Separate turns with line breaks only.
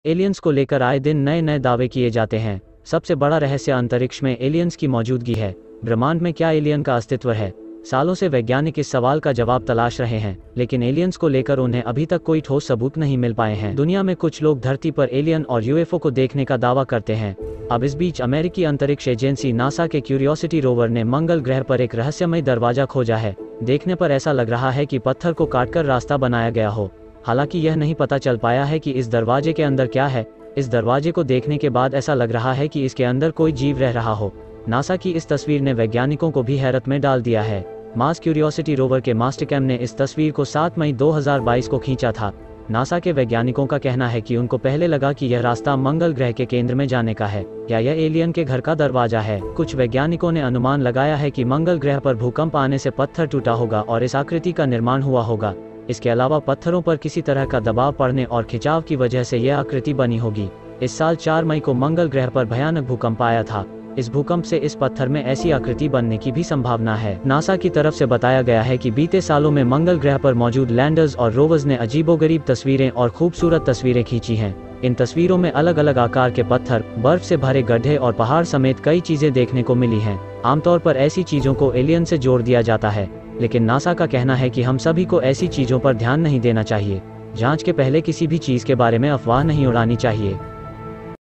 Aliens को लेकर आए दिन नए नए दावे किए जाते हैं। सबसे बड़ा रहस्य अंतरिक्ष में एलियंस की मौजूदगी है। ब्रह्मांड में क्या एलियन का अस्तित्व है? सालों से वैज्ञानिक इस सवाल का जवाब तलाश रहे हैं, लेकिन एलियंस को लेकर उन्हें अभी तक कोई ठोस सबूत नहीं मिल पाए हैं। दुनिया में कुछ लोग धरती पर एलियन और यूएफओ को देखने का दावा करते हैं। अब इस बीच अमेरिकी अंतरिक्ष एजेंसी नासा के क्यूरियोसिटी रोवर ने मंगल ग्रह पर एक रहस्यमय दरवाजा खोजा है। देखने पर ऐसा लग रहा है कि पत्थर को काटकर रास्ता बनाया गया हो। हालांकि यह नहीं पता चल पाया है कि इस दरवाजे के अंदर क्या है। इस दरवाजे को देखने के बाद ऐसा लग रहा है कि इसके अंदर कोई जीव रह रहा हो। नासा की इस तस्वीर ने वैज्ञानिकों को भी हैरत में डाल दिया है। मार्स क्यूरियोसिटी रोवर के मास्टरकैम ने इस तस्वीर को 7 मई 2022 को खींचा था। नासा के वैज्ञानिकों का कहना है कि उनको पहले लगा कि यह रास्ता मंगल ग्रह के केंद्र में जाने का है या यह एलियन के घर का दरवाजा है। कुछ वैज्ञानिकों ने अनुमान लगाया है कि मंगल ग्रह पर भूकंप आने से पत्थर टूटा होगा और इस आकृति का निर्माण हुआ होगा। इसके अलावा पत्थरों पर किसी तरह का दबाव पड़ने और खिंचाव की वजह से यह आकृति बनी होगी। इस साल 4 मई को मंगल ग्रह पर भयानक भूकंप आया था। इस भूकंप से इस पत्थर में ऐसी आकृति बनने की भी संभावना है। नासा की तरफ से बताया गया है कि बीते सालों में मंगल ग्रह पर मौजूद लैंडर्स और रोवर्स ने अजीबोगरीब तस्वीरें और खूबसूरत तस्वीरें खींची हैं। इन तस्वीरों में अलग अलग आकार के पत्थर, बर्फ से भरे गड्ढे और पहाड़ समेत कई चीजें देखने को मिली हैं। आमतौर पर ऐसी चीजों को एलियन से जोड़ दिया जाता है, लेकिन नासा का कहना है कि हम सभी को ऐसी चीजों पर ध्यान नहीं देना चाहिए। जांच के पहले किसी भी चीज के बारे में अफवाह नहीं उड़ानी चाहिए।